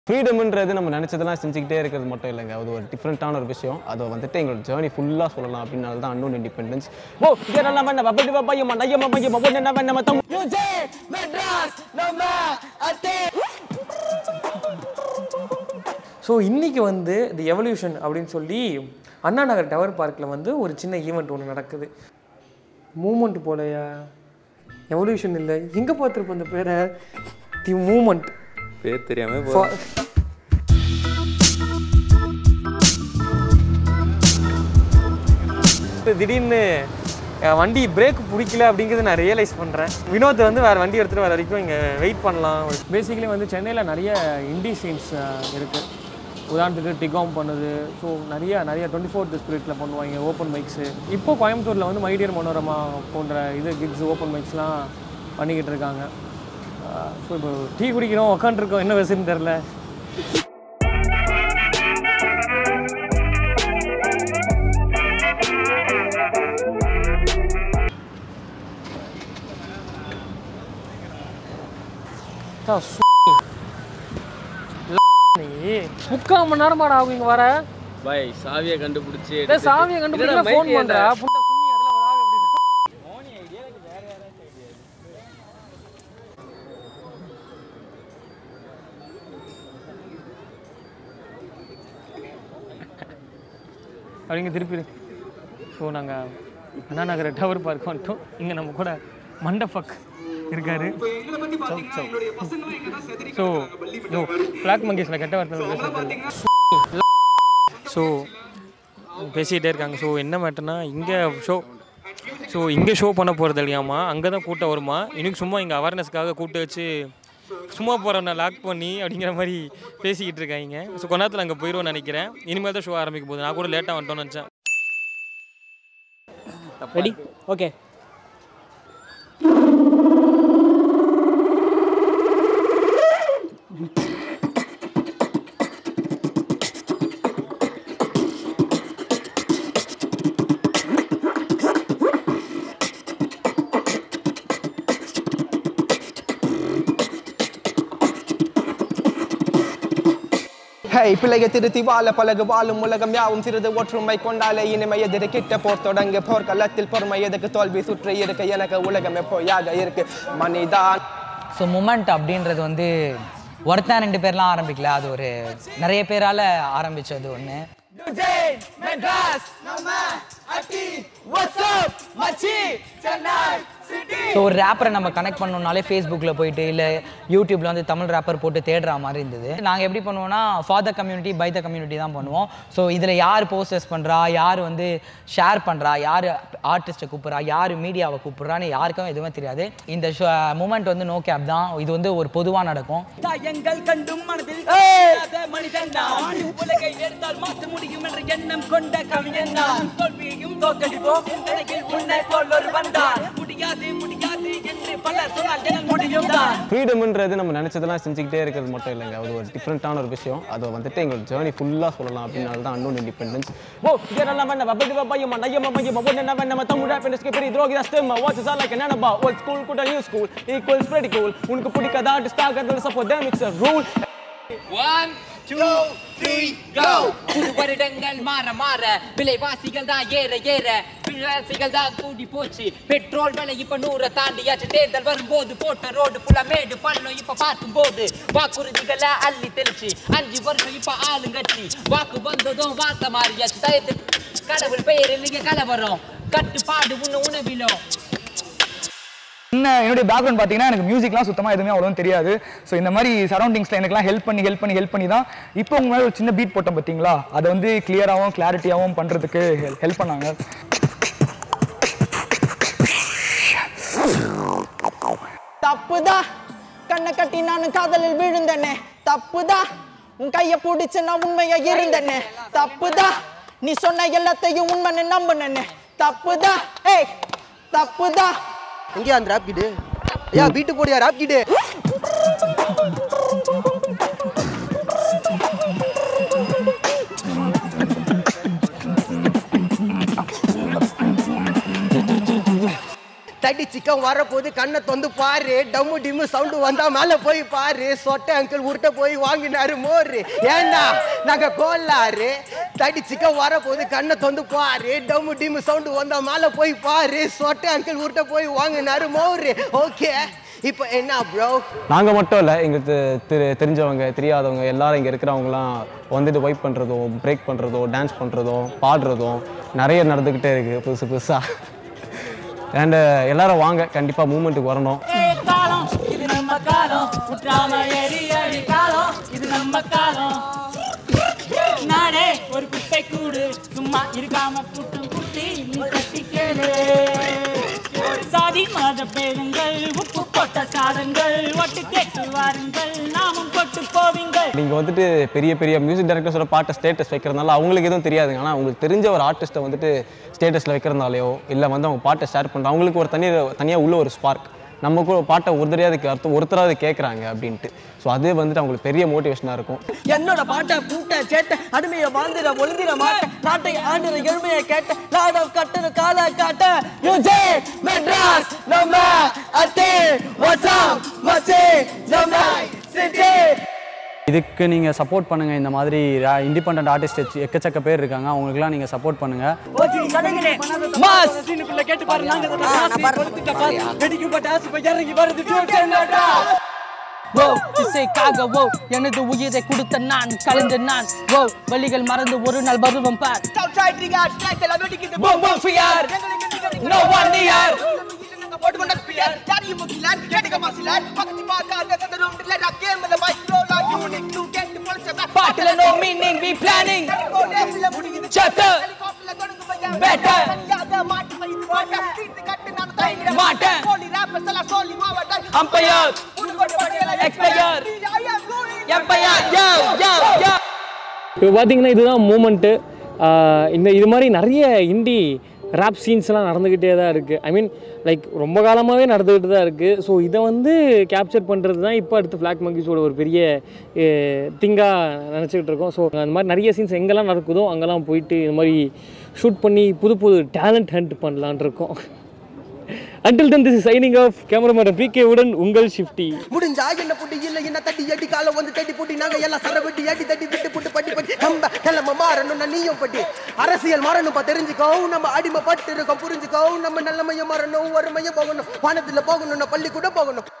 ஃப்ரீடம்ன்றது நம்ம நினச்சதெல்லாம் செஞ்சுக்கிட்டே இருக்கிறது மட்டும் இல்லைங்க. அது ஒரு டிஃப்ரெண்ட்டான ஒரு விஷயம். அதை வந்துட்டு எங்களோட ஜேர்னி ஃபுல்லாக சொல்லலாம் அப்படின்னால தான் அன்னோன் இண்டிபெண்டன்ஸ். ஸோ இன்றைக்கி வந்து தி எவல்யூஷன் அப்படின்னு சொல்லி அண்ணா நகர் டவர் பார்க்கில் வந்து ஒரு சின்ன ஈவெண்ட் ஒன்று நடக்குது. மூமெண்ட் போலையா, எவல்யூஷன் இல்லை, எங்கே பார்த்துருப்போம் அந்த பேரை? தி மூமெண்ட் பேர் தெரியாமல் திடீர்னு வண்டி பிரேக் பிடிக்கல அப்படிங்கிறது நான் ரியலைஸ் பண்ணுறேன். வினோத் வந்து வேறு வண்டி எடுத்துகிட்டு வர வரைக்கும் இங்கே வெயிட் பண்ணலாம். பேசிக்கலி வந்து சென்னையில் நிறைய இண்டி சீன்ஸ் இருக்குது. உதாரணத்துக்கு டிகாம் பண்ணுது. ஸோ நிறைய 24th ஸ்பிரிட்டில் பண்ணுவாங்க ஓப்பன் மைக்ஸு. இப்போ கோயம்புத்தூரில் வந்து மைடியர் மனோரமா போன்ற கிக்ஸ் ஓப்பன் மைக்ஸ்லாம் பண்ணிக்கிட்டு இருக்காங்க. ஸோ இப்போ டீ குடிக்கிறோம், உட்காந்துருக்கோம், என்ன வயசுன்னு தெரில. முக்கால் மணி நேரமாடா ஆகும் இங்கே வர. பாய் சாவியை கண்டுபிடிச்சி சாவியை கண்டுபிடிச்சா ஃபோன் பண்ணுறா. அப்படிங்க திருப்பி. ஸோ நாங்கள் அண்ணா நகர் டவர் பார்க் வந்துட்டோம். இங்கே நம்ம கூட மண்டபக் இருக்காரு. ஸோ பிளாக் மங்கேஸில் கெட்ட வார்த்தை ஸோ பேசிகிட்டே இருக்காங்க. ஸோ என்ன மேட்டர்னா இங்கே ஷோ பண்ண போகிறது இல்லையாமா, அங்கே தான் கூட்டம் வருமா. இன்னைக்கு சும்மா இங்கே அவேர்னஸ்க்காக கூப்பிட்டு வச்சு சும்மா போகிறவனை லாக் பண்ணி அப்படிங்கிற மாதிரி பேசிக்கிட்டு இருக்காங்க. ஸோ கொஞ்ச நேரத்தில் அங்கே போயிடுவோன்னு நினைக்கிறேன். இனிமேல் தான் ஷோ ஆரம்பிக்க போகுது. நான் கூட லேட்டாக வந்துட்டோன்னு நினச்சேன். ரெடி? ஓகே. பிள்ளைய திருத்தி வாழ பழகு வாழும் உலகம் யாவும் சிறிது ஒற்றுமை கொண்டாலே இனிமை எதிர கிட்ட போர் தொடங்கு போர்க்களத்தில் பொறுமை எதுக்கு தோல்வி சுற்றி இருக்கு எனக்கு உலகம் எப்போயாக இருக்கு மனிதான். ஸோ மூமெண்ட் அப்படின்றது வந்து ஒருத்தன் 2 பேர்லாம் ஆரம்பிக்கல, அது ஒரு நிறைய பேரால் ஆரம்பித்தது ஒன்று. ஸோ ஒரு ரேப்பரை நம்ம கனெக்ட் பண்ணோம்னாலே ஃபேஸ்புக்கில் போயிட்டு இல்லை யூடியூப்பில் வந்து தமிழ் ரேப்பர் போட்டு தேடுற மாதிரி இருந்தது. நாங்கள் எப்படி பண்ணுவோம்னா for the community by the community தான் பண்ணுவோம். ஸோ இதில் யார் போஸ்டர்ஸ் பண்ணுறா, யார் வந்து ஷேர் பண்ணுறா, யார் ஆர்டிஸ்ட்டை கூப்பிட்றா, யார் மீடியாவை கூப்பிட்றான்னு யாருக்கும் எதுவுமே தெரியாது. இந்த மூமெண்ட் வந்து நோ கேப் தான். இது வந்து ஒரு பொதுவாக நடக்கும். ஃப்ரீடம்ன்றது நம்ம நினச்சதெல்லாம் செஞ்சுக்கிட்டே இருக்கிறது மட்டும் இல்லைங்க. அது ஒரு டிஃப்ரெண்ட்டான ஒரு விஷயம். அதை வந்துட்டு எங்களோட ஜேர்னி ஃபுல்லாக சொல்லலாம் அப்படின்னால தான் அன்னோன் இண்டிபெண்டன்ஸ். உனக்கு பிடிக்காதா One, two, three, go! வருடங்கள் மாற மாற விலைவாசிகள் தான் ஏற ஏற விலைவாசிகள் தான் கூடி போச்சு. பெட்ரோல் விலை இப்ப 100 தாண்டியாச்சு. தேர்தல் வரும்போது போட்ட ரோடு ஃபுல்லா மேடு பள்ளம். இப்ப பார்க்கும்போது வாக்குறுதிகளை அள்ளி தெளிச்சு 5 வருஷம் இப்ப ஆளுங்கட்சி. வாக்கு வந்ததும் வார்த்தை மாறியாச்சு. தயத்து கடவுள் பெயரில் நீங்க கலவரம் கட்டுப்பாடு உணவிலும். என்னுடைய பேக்ரவுண்ட் பார்த்தீங்கன்னா எனக்கு மியூசிக்லாம் சுத்தமாக எதுவுமே அவ்வளோ தெரியாது. ஸோ இந்த மாதிரி சரௌண்டிங்ஸில் எனக்குலாம் ஹெல்ப் பண்ணி தான் இப்போ உங்க மாதிரி ஒரு சின்ன பீட் போட்டோம் பார்த்தீங்களா, அதை வந்து கிளியராகவும் கிளாரிட்டியாகவும் பண்ணுறதுக்கு ஹெல்ப் பண்ணாங்க. தப்புதா கண்ணை கட்டி நான் காதலில் விழுந்தனே. தப்புதா உன் கையை பிடிச்சு நான் உண்மையா இருந்தனே. தப்புதா நீ சொன்ன எல்லாத்தையும் உண்மை நம்பினே. தப்புதா தப்புதா. எங்கேயா அந்த ராப் கிட்டு? ஐயா வீட்டு போடியா ராப் கிட்டு? தடி சிக்கன் வரப்போது கண்ணை தொந்து பாரு டம்மு டிம்மு சவுண்டு வந்தா மேல போய் பாரு சொட்டை அங்கிள் உருட்ட போய் வாங்கினாரு மோரு ஏன்னா நாங்க கோளாறு தடி சிக்கன் வரப்போது கண்ணை தொந்து பாரு டம்மு டிம்மு சவுண்டு வந்தா மேல போய் பாரு சொட்டை அங்கிள் உருட்ட போய் வாங்கினாரு மோரு ஓகே இப்போ என்ன ப்ரோ நாங்கள் மட்டும் இல்லை எங்களுக்கு தெரிஞ்சவங்க தெரியாதவங்க எல்லாரும் இங்கே இருக்கிறவங்களாம் வந்துட்டு வைப் பண்ணுறதும் பிரேக் பண்ணுறதும் டான்ஸ் பண்ணுறதும் பாடுறதும் நிறைய நடந்துக்கிட்டே இருக்குது புதுசு புதுசாக அண்ட் எல்லாரும் வாங்க கண்டிப்பாக மூமெண்ட்டுக்கு வரணும். காலம் இது நம்ம காலம் குற்றாம ஏறி அடி காலம் இது நம்ம காலம் நானே ஒரு குப்பை கூடு சும்மா இருக்காம கூட்டம் குட்டி நீ கட்டி கேளு சாதி மத பேருங்கள் உப்பு போட்ட சாதங்கள் ஒட்டு கேட்டு வாருங்கள் நாமும் கொட்டு போவீங்கள். நீங்கள் வந்துட்டு பெரிய பெரிய மியூசிக் டைரக்டர்ஸோட பாட்டை ஸ்டேட்டஸ் வைக்கிறதுனால அவங்களுக்கு எதுவும் தெரியாதுங்க. ஆனால் அவங்களுக்கு தெரிஞ்ச ஒரு ஆர்டிஸ்ட்டை வந்துட்டு ஸ்டேட்டஸில் வைக்கிறதுனாலையோ இல்லை வந்து அவங்க பாட்டை ஷேர் பண்ணுறாங்க அவங்களுக்கு ஒரு தனியாக உள்ள ஒரு ஸ்பார்க் நம்ம கூட பாட்டை ஒருத்தராவது கேட்குறாங்க அப்படின்ட்டு. ஸோ அது வந்துட்டு அவங்களுக்கு பெரிய மோட்டிவேஷனாக இருக்கும். என்னோட பாட்டை கூட்ட சேட்ட அடிமையை வாழ்ந்துட ஒளிந்திட மாட்டேன் நாட்டை ஆண்டுற எழுமையை கேட்ட லாடம் கட்டுற கால காட்ட யூஜே மெட்ராஸ் நம்ம அத்தே வாட்ஸ்அப் மச்சே நம்ம சிட்டி. இதுக்கு நீங்கள் சப்போர்ட் பண்ணுங்கள். இந்த மாதிரி இண்டிபெண்டன்ட் ஆர்டிஸ்ட் எக்கச்சக்க பேர் இருக்காங்க அவங்களுக்குலாம் நீங்கள் சப்போர்ட் பண்ணுங்கள். எனது உயிரை கொடுத்த நான் கலந்து நான் வழிகள் மறந்து ஒரு நாள் பருவம் பார் பாட்டுல no meaning we planning chapter better மாட்ட umpire expire empire yo yo yo. இப்போ பார்த்தீங்கன்னா இதுதான் மூமெண்ட்டு. இது மாதிரி நிறைய இண்டி ரேப் சீன்ஸ்லாம் நடந்துக்கிட்டே தான் இருக்குது. ஐ மீன் லைக் ரொம்ப காலமாகவே நடந்துக்கிட்டு தான் இருக்குது. ஸோ இதை வந்து கேப்சர் பண்ணுறது தான் இப்போ அடுத்து ஃப்ளாக் மங்கீஸோட ஒரு பெரிய திங்காக நினச்சிக்கிட்டு இருக்கோம். ஸோ அந்த மாதிரி நிறைய சீன்ஸ் எங்கெல்லாம் நடக்குதோ அங்கெல்லாம் போயிட்டு இது மாதிரி ஷூட் பண்ணி புது புது டேலண்ட் ஹண்ட் பண்ணலான் இருக்கோம். Until then, this is signing off. Cameraman PK உடன் உங்கள் ஷிஃப்டி. முடிஞ்சா என்ன புடி இல்ல என்ன தட்டி அடி கால வந்து தட்டி புடி நாங்க எல்லாம் சரவட்டி அடி தட்டி விட்டு புட்டு பட்டி பட்டி நம்ம கிளம்ப மாறணும் நீயும் பட்டி அரசியல் மாறணும் தெரிஞ்சுக்கோ நம்ம அடிமை பட்டு இருக்கோம் புரிஞ்சுக்கோ நம்ம நல்லமையும் மாறணும் ஒருமையும் போகணும் வானத்துல போகணும் பள்ளி கூட போகணும்.